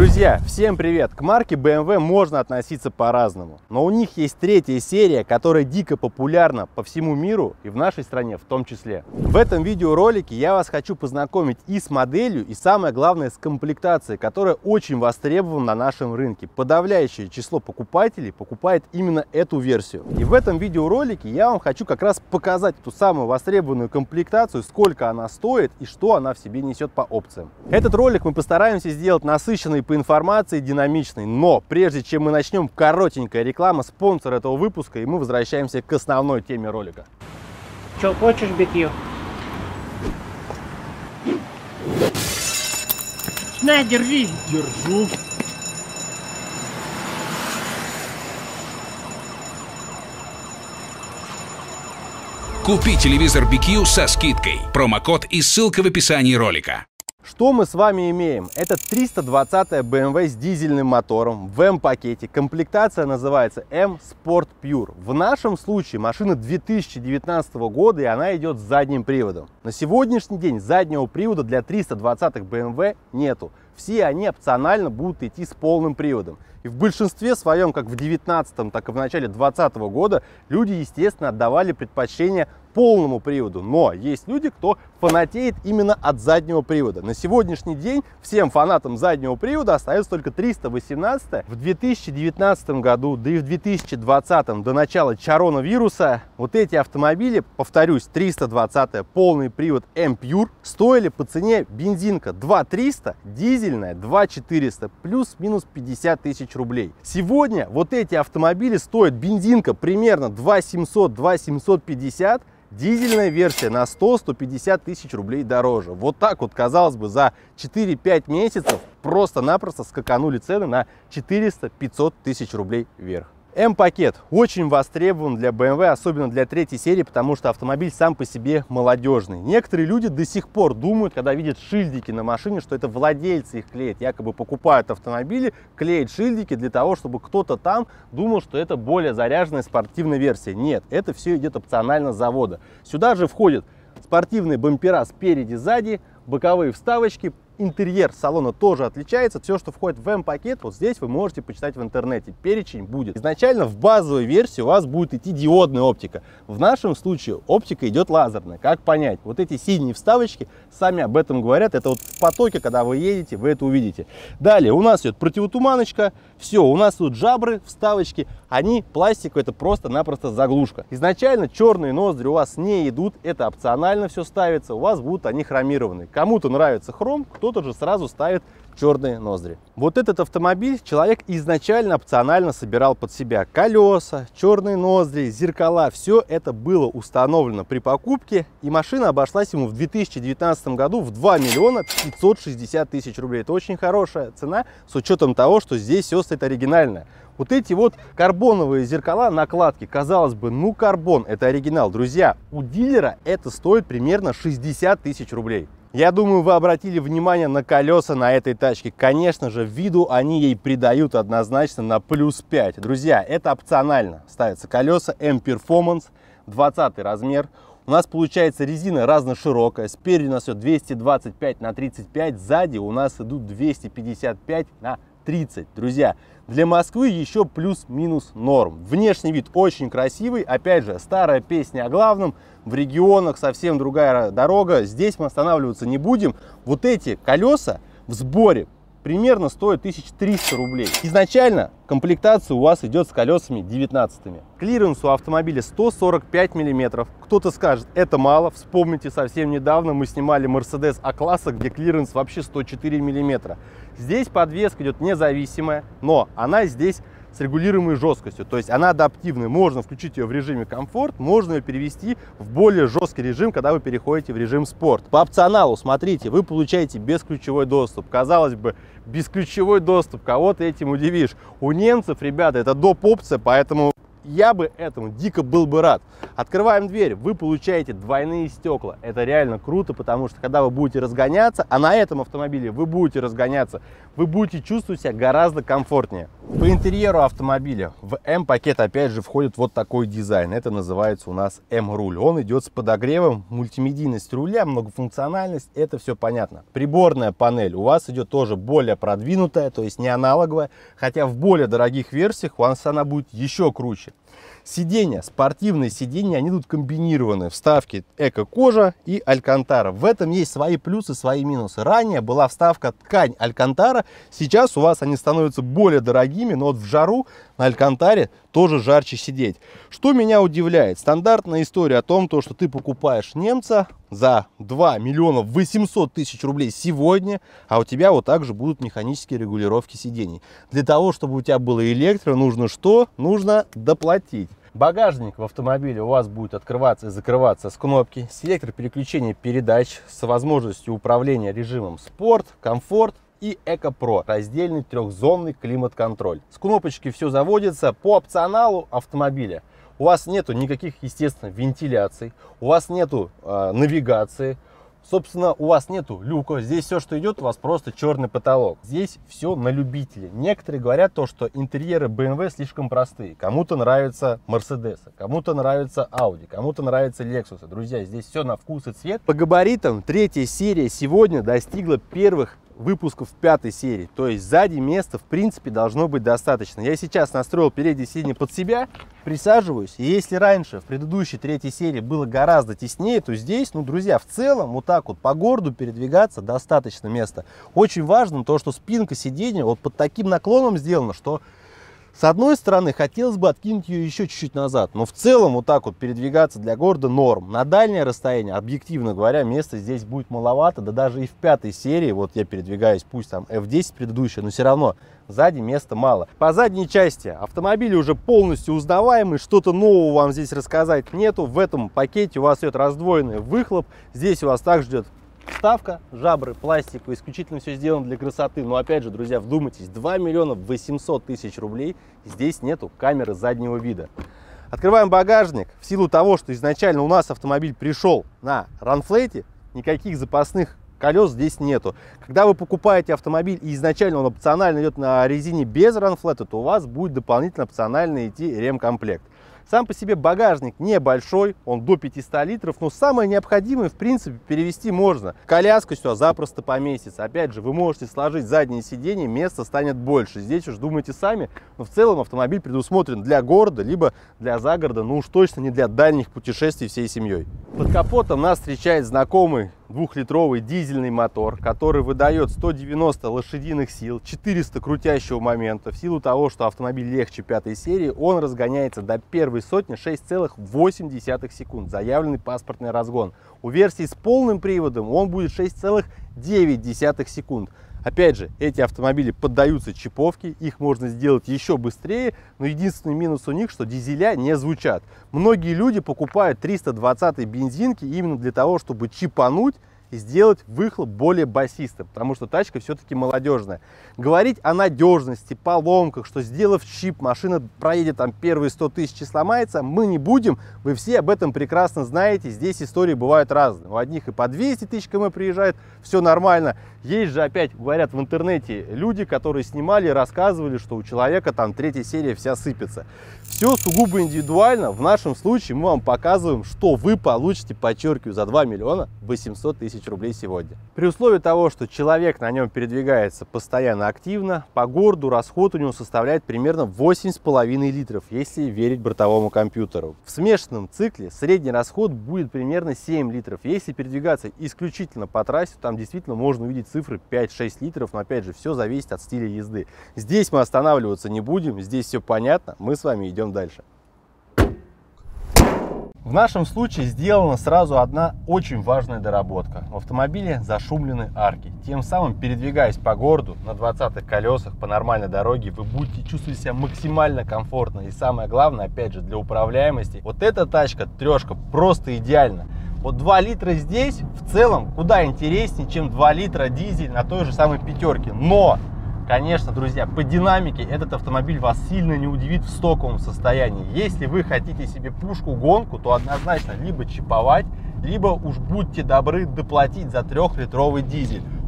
Друзья, всем привет! К марке BMW можно относиться по-разному, но у них есть третья серия, которая дико популярна по всему миру и в нашей стране в том числе. В этом видеоролике я вас хочу познакомить и с моделью, и самое главное с комплектацией, которая очень востребована на нашем рынке. Подавляющее число покупателей покупает именно эту версию. И в этом видеоролике я вам хочу как раз показать ту самую востребованную комплектацию, сколько она стоит и что она в себе несет по опциям. Этот ролик мы постараемся сделать насыщенный по информации, динамичный, но прежде чем мы начнем, коротенькая реклама, спонсор этого выпуска, и мы возвращаемся к основной теме ролика. Че, хочешь BQ? На, держи. Держу. Купи телевизор BQ со скидкой. Промокод и ссылка в описании ролика. Что мы с вами имеем? Это 320-я BMW с дизельным мотором в М-пакете. Комплектация называется M Sport Pure. В нашем случае машина 2019 года, и она идет с задним приводом. На сегодняшний день заднего привода для 320-х BMW нету. Все они опционально будут идти с полным приводом. И в большинстве своем, как в 19-м, так и в начале 2020 года, люди, естественно, отдавали предпочтение полному приводу. Но есть люди, кто фанатеет именно от заднего привода. На сегодняшний день всем фанатам заднего привода остается только 318. В 2019 году, да и в 2020 до начала коронавируса, вот эти автомобили, повторюсь, 320 полный привод M-Pure, стоили по цене бензинка 2300, дизельная 2400, плюс-минус 50 тысяч рублей. Сегодня вот эти автомобили стоят бензинка примерно 2700, 2750, дизельная версия на 100-150 тысяч рублей дороже. Вот так вот, казалось бы, за 4-5 месяцев просто-напросто скаканули цены на 400-500 тысяч рублей вверх. М-пакет очень востребован для BMW, особенно для третьей серии, потому что автомобиль сам по себе молодежный. Некоторые люди до сих пор думают, когда видят шильдики на машине, что это владельцы их клеят. Якобы покупают автомобили, клеят шильдики для того, чтобы кто-то там думал, что это более заряженная спортивная версия. Нет, это все идет опционально с завода. Сюда же входят спортивные бампера спереди, сзади, боковые вставочки. Интерьер салона тоже отличается. Все, что входит в М-пакет, вот здесь вы можете почитать в интернете. Перечень будет. Изначально в базовой версии у вас будет идти диодная оптика. В нашем случае оптика идет лазерная. Как понять? Вот эти синие вставочки сами об этом говорят. Это вот в потоке, когда вы едете, вы это увидите. Далее у нас идет противотуманочка. Все, у нас тут жабры, вставочки. Они пластиковые, это просто-напросто заглушка. Изначально черные ноздри у вас не идут. Это опционально все ставится. У вас будут они хромированные. Кому-то нравится хром, кто-то же сразу ставит черные ноздри. Вот этот автомобиль человек изначально опционально собирал под себя. Колеса, черные ноздри, зеркала, все это было установлено при покупке, и машина обошлась ему в 2019 году в 2 миллиона 560 тысяч рублей. Это очень хорошая цена с учетом того, что здесь все стоит оригинальное. Вот эти вот карбоновые зеркала, накладки, казалось бы, ну карбон, это оригинал. Друзья, у дилера это стоит примерно 60 тысяч рублей. Я думаю, вы обратили внимание на колеса на этой тачке. Конечно же, виду они ей придают однозначно на плюс 5. Друзья, это опционально. Ставятся колеса M-Performance, 20 размер. У нас получается резина разноширокая. Спереди у нас все 225 на 35, сзади у нас идут 255 на 30. Друзья, для Москвы еще плюс-минус норм. Внешний вид очень красивый. Опять же, старая песня о главном. В регионах совсем другая дорога. Здесь мы останавливаться не будем. Вот эти колеса в сборе примерно стоят 1300 рублей. Изначально комплектация у вас идет с колесами 19-ми. Клиренс у автомобиля 145 мм. Кто-то скажет, это мало. Вспомните, совсем недавно мы снимали Mercedes А-класса, где клиренс вообще 104 мм. Здесь подвеска идет независимая, но она здесь с регулируемой жесткостью, то есть она адаптивная. Можно включить ее в режиме комфорт, можно ее перевести в более жесткий режим, когда вы переходите в режим спорт. По опционалу, смотрите, вы получаете бесключевой доступ. Казалось бы, бесключевой доступ, кого ты этим удивишь. У немцев, ребята, это доп. Опция, поэтому я бы этому дико был бы рад. Открываем дверь, вы получаете двойные стекла. Это реально круто, потому что когда вы будете разгоняться, а на этом автомобиле вы будете разгоняться, вы будете чувствовать себя гораздо комфортнее. По интерьеру автомобиля в М-пакет опять же входит вот такой дизайн. Это называется у нас М-руль. Он идет с подогревом, мультимедийность руля, многофункциональность, это все понятно. Приборная панель у вас идет тоже более продвинутая, то есть не аналоговая, хотя в более дорогих версиях у вас она будет еще круче. Сиденья, спортивные сиденья, они тут комбинированы. Вставки эко-кожа и алькантара. В этом есть свои плюсы, свои минусы. Ранее была вставка ткань алькантара. Сейчас у вас они становятся более дорогими, но вот в жару на алькантаре тоже жарче сидеть. Что меня удивляет? Стандартная история о том, что ты покупаешь немца за 2 800 000 рублей сегодня, а у тебя вот также будут механические регулировки сидений. Для того, чтобы у тебя было электро, нужно что? Нужно доплатить. Багажник в автомобиле у вас будет открываться и закрываться с кнопки, с электропереключения передач, с возможностью управления режимом спорт, комфорт и Эко-Про, раздельный трехзонный климат-контроль. С кнопочки все заводится по опционалу автомобиля. У вас нету никаких, естественно, вентиляций, у вас нету навигации, собственно, у вас нету люка. Здесь все, что идет, у вас просто черный потолок. Здесь все на любителя. Некоторые говорят то, что интерьеры BMW слишком простые. Кому-то нравится Mercedes, кому-то нравится Audi, кому-то нравится Lexus. Друзья, здесь все на вкус и цвет. По габаритам третья серия сегодня достигла первых выпусков 5 серии, то есть сзади места в принципе должно быть достаточно. Я сейчас настроил переднее сиденье под себя, присаживаюсь, и если раньше в предыдущей 3 серии было гораздо теснее, то здесь, ну, друзья, в целом вот так вот по городу передвигаться достаточно места. Очень важно то, что спинка сиденья вот под таким наклоном сделана, что с одной стороны хотелось бы откинуть ее еще чуть-чуть назад, но в целом вот так вот передвигаться для города норм. На дальнее расстояние, объективно говоря, места здесь будет маловато, да даже и в 5 серии, вот я передвигаюсь, пусть там F10 предыдущая, но все равно сзади места мало. По задней части автомобиль уже полностью узнаваемый, что-то нового вам здесь рассказать нету. В этом пакете у вас идет раздвоенный выхлоп, здесь у вас также идет вставка, жабры, пластиковые, исключительно все сделано для красоты. Но опять же, друзья, вдумайтесь, 2 800 000 рублей, здесь нету камеры заднего вида. Открываем багажник. В силу того, что изначально у нас автомобиль пришел на ранфлете, никаких запасных колес здесь нету. Когда вы покупаете автомобиль и изначально он опционально идет на резине без ранфлета, то у вас будет дополнительно опционально идти ремкомплект. Сам по себе багажник небольшой, он до 500 литров, но самое необходимое, в принципе, перевести можно. Коляска сюда запросто поместится. Опять же, вы можете сложить заднее сиденье, места станет больше. Здесь уж думайте сами, но в целом автомобиль предусмотрен для города, либо для загорода, но уж точно не для дальних путешествий всей семьей. Под капотом нас встречает знакомый 2-литровый дизельный мотор, который выдает 190 лошадиных сил, 400 крутящего момента. В силу того, что автомобиль легче 5 серии, он разгоняется до первой сотни 6,8 секунд. Заявленный паспортный разгон. У версии с полным приводом он будет 6,9 секунд. Опять же, эти автомобили поддаются чиповке, их можно сделать еще быстрее, но единственный минус у них, что дизеля не звучат. Многие люди покупают 320-й бензинки именно для того, чтобы чипануть и сделать выхлоп более басистым, потому что тачка все-таки молодежная. Говорить о надежности, поломках, что сделав чип, машина проедет там первые 100 000 и сломается, мы не будем. Вы все об этом прекрасно знаете. Здесь истории бывают разные. У одних и по 200 000 км приезжает, все нормально. Есть же, опять говорят в интернете, люди, которые снимали и рассказывали, что у человека там 3 серия вся сыпется. Все сугубо индивидуально. В нашем случае мы вам показываем, что вы получите, подчеркиваю, за 2 800 000 рублей сегодня. При условии того, что человек на нем передвигается постоянно активно, по городу расход у него составляет примерно 8,5 литров, если верить бортовому компьютеру. В смешанном цикле средний расход будет примерно 7 литров. Если передвигаться исключительно по трассе, там действительно можно увидеть цифры 5-6 литров, но опять же, все зависит от стиля езды. Здесь мы останавливаться не будем, здесь все понятно, мы с вами идем дальше. В нашем случае сделана сразу одна очень важная доработка. В автомобиле зашумлены арки. Тем самым, передвигаясь по городу на 20-х колесах по нормальной дороге, вы будете чувствовать себя максимально комфортно. И самое главное, опять же, для управляемости, вот эта тачка, трешка, просто идеальна. Вот 2 литра здесь в целом куда интереснее, чем 2 литра дизель на той же самой пятерке. Но, конечно, друзья, по динамике этот автомобиль вас сильно не удивит в стоковом состоянии. Если вы хотите себе пушку-гонку, то однозначно либо чиповать, либо уж будьте добры доплатить за 3-литровый дизель.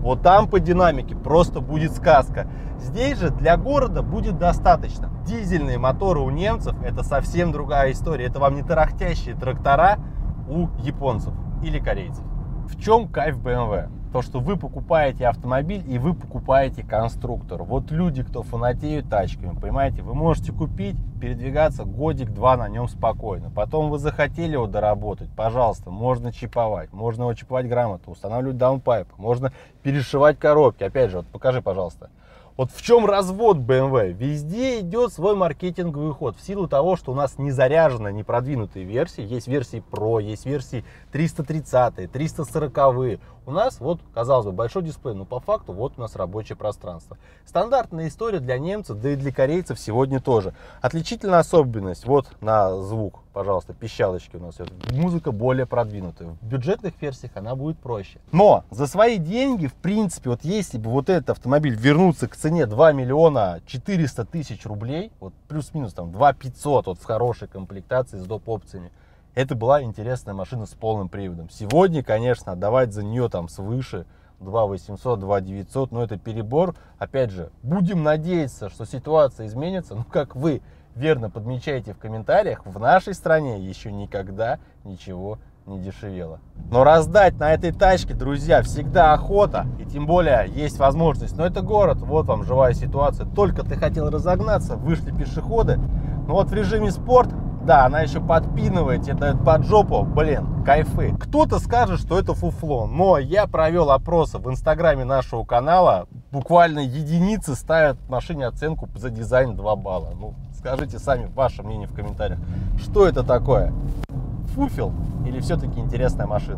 Вот там по динамике просто будет сказка. Здесь же для города будет достаточно. Дизельные моторы у немцев — это совсем другая история. Это вам не тарахтящие трактора у японцев или корейцев. В чем кайф BMW? То, что вы покупаете автомобиль и вы покупаете конструктор. Вот люди, кто фанатеют тачками, понимаете, вы можете купить, передвигаться годик-два на нем спокойно. Потом вы захотели его доработать, пожалуйста, можно чиповать. Можно его чиповать грамотно, устанавливать даунпайп, можно перешивать коробки. Опять же, вот покажи, пожалуйста. Вот в чем развод BMW? Везде идет свой маркетинговый ход. В силу того, что у нас не заряжены, не продвинутые версии. Есть версии Pro, есть версии 330, 340. У нас вот, казалось бы, большой дисплей, но по факту вот у нас рабочее пространство. Стандартная история для немцев, да и для корейцев сегодня тоже. Отличительная особенность, вот на звук, пожалуйста, пищалочки у нас идет. Музыка более продвинутая. В бюджетных версиях она будет проще. Но за свои деньги, в принципе, вот если бы вот этот автомобиль вернуться к цене 2 миллиона 400 тысяч рублей, вот плюс-минус там 2 500 вот в хорошей комплектации с доп. Опциями, это была интересная машина с полным приводом. Сегодня, конечно, отдавать за нее там свыше 2 800, 2 900, но это перебор. Опять же, будем надеяться, что ситуация изменится. Ну, как вы верно подмечаете в комментариях, в нашей стране еще никогда ничего не дешевело. Но раздать на этой тачке, друзья, всегда охота. И тем более есть возможность. Но это город, вот вам живая ситуация. Только ты хотел разогнаться, вышли пешеходы. Но вот в режиме спорт, да, она еще подпинывает, тебе дает под жопу, блин, кайфы. Кто-то скажет, что это фуфло, но я провел опросы в инстаграме нашего канала. Буквально единицы ставят машине оценку за дизайн 2 балла. Ну, скажите сами ваше мнение в комментариях. Что это такое? Фуфел или все-таки интересная машина?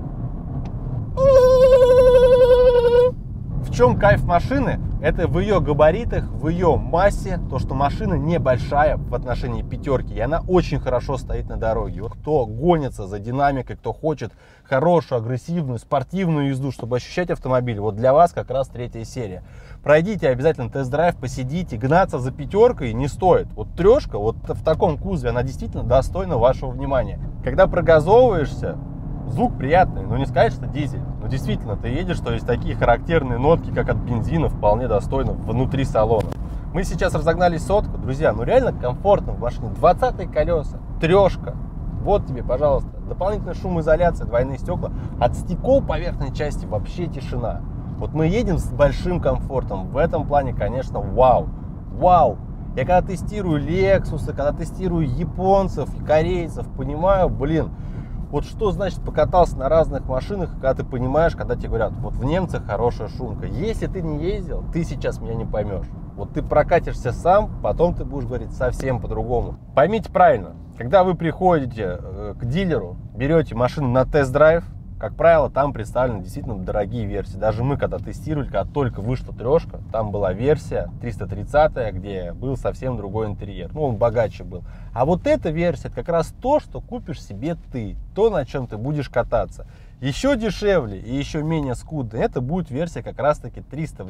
В чем кайф машины? Это в ее габаритах, в ее массе, то, что машина небольшая в отношении пятерки, и она очень хорошо стоит на дороге. Вот кто гонится за динамикой, кто хочет хорошую, агрессивную, спортивную езду, чтобы ощущать автомобиль, вот для вас как раз 3-я серия. Пройдите обязательно тест-драйв, посидите, гнаться за пятеркой не стоит. Вот трешка, вот в таком кузове, она действительно достойна вашего внимания. Когда прогазовываешься, звук приятный, но не сказать, что дизель. Но действительно, ты едешь, то есть такие характерные нотки, как от бензина, вполне достойно внутри салона. Мы сейчас разогнались сотку, друзья, ну реально комфортно в машине. 20-е колеса, трешка. Вот тебе, пожалуйста, дополнительная шумоизоляция, двойные стекла. От стекол поверхной части вообще тишина. Вот мы едем с большим комфортом. В этом плане, конечно, вау. Вау. Я когда тестирую Lexus, когда тестирую японцев и корейцев, понимаю, блин, вот что значит покатался на разных машинах, когда ты понимаешь, когда тебе говорят, вот в немцах хорошая шумка. Если ты не ездил, ты сейчас меня не поймешь. Вот ты прокатишься сам, потом ты будешь говорить совсем по-другому. Поймите правильно, когда вы приходите к дилеру, берете машину на тест-драйв, как правило, там представлены действительно дорогие версии. Даже мы, когда тестировали, когда только вышла трешка, там была версия 330, где был совсем другой интерьер. Ну, он богаче был. А вот эта версия, это как раз то, что купишь себе ты. То, на чем ты будешь кататься. Еще дешевле и еще менее скудно, это будет версия как раз-таки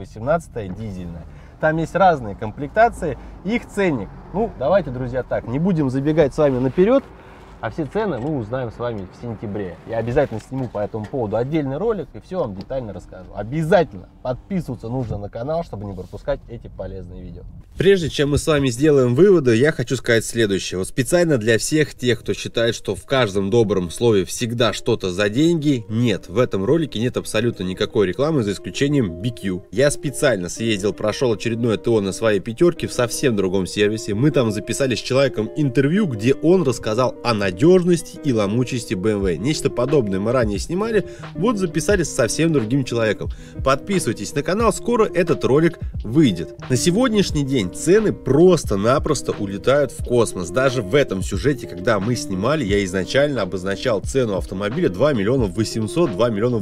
318 дизельная. Там есть разные комплектации, их ценник. Ну, давайте, друзья, так, не будем забегать с вами наперед. А все цены мы узнаем с вами в сентябре. Я обязательно сниму по этому поводу отдельный ролик и все вам детально расскажу. Обязательно подписываться нужно на канал, чтобы не пропускать эти полезные видео. Прежде чем мы с вами сделаем выводы, я хочу сказать следующее. Вот специально для всех тех, кто считает, что в каждом добром слове всегда что-то за деньги, нет, в этом ролике нет абсолютно никакой рекламы, за исключением BQ. Я специально съездил, прошел очередное ТО на своей пятерке в совсем другом сервисе. Мы там записали с человеком интервью, где он рассказал о надежности и ломучести BMW. Нечто подобное мы ранее снимали, вот записали с совсем другим человеком. Подписывайтесь на канал, скоро этот ролик выйдет. На сегодняшний день цены просто-напросто улетают в космос. Даже в этом сюжете, когда мы снимали, я изначально обозначал цену автомобиля 2 миллиона 800, 2 миллиона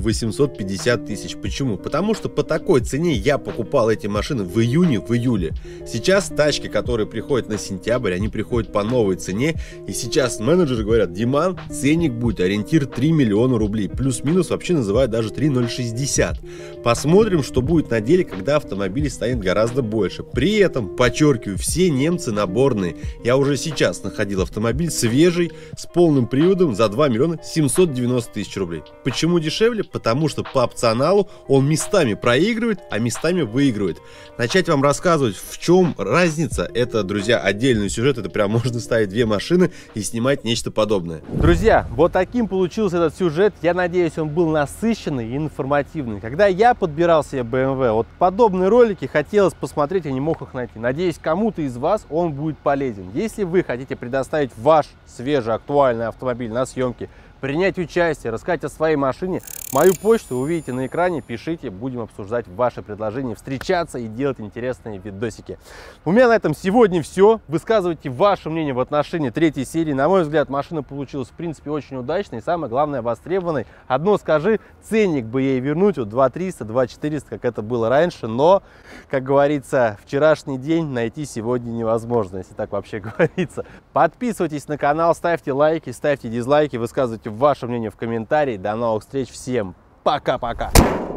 850 тысяч. Почему? Потому что по такой цене я покупал эти машины в июне, в июле. Сейчас тачки, которые приходят на сентябрь, они приходят по новой цене. И сейчас менеджер уже говорят, Диман, ценник будет ориентир 3 миллиона рублей. Плюс-минус вообще называют даже 3,060. Посмотрим, что будет на деле, когда автомобиль станет гораздо больше. При этом, подчеркиваю, все немцы наборные. Я уже сейчас находил автомобиль свежий, с полным приводом за 2 миллиона 790 тысяч рублей. Почему дешевле? Потому что по опционалу он местами проигрывает, а местами выигрывает. Начать вам рассказывать, в чем разница, это, друзья, отдельный сюжет. Это прям можно ставить две машины и снимать нечто подобное. Друзья, вот таким получился этот сюжет. Я надеюсь, он был насыщенный и информативный. Когда я подбирал себе BMW, вот подобные ролики хотелось посмотреть, я не мог их найти. Надеюсь, кому-то из вас он будет полезен. Если вы хотите предоставить ваш свежий, актуальный автомобиль на съемке, принять участие, рассказать о своей машине, мою почту вы видите на экране, пишите, будем обсуждать ваши предложения, встречаться и делать интересные видосики. У меня на этом сегодня все. Высказывайте ваше мнение в отношении третьей серии. На мой взгляд, машина получилась в принципе очень удачной и, самое главное, востребованной. Одно скажи, ценник бы ей вернуть, вот 2300, 2400, как это было раньше, но, как говорится, вчерашний день найти сегодня невозможно, если так вообще говорится. Подписывайтесь на канал, ставьте лайки, ставьте дизлайки, высказывайте ваше мнение в комментарии. До новых встреч, всем пока-пока!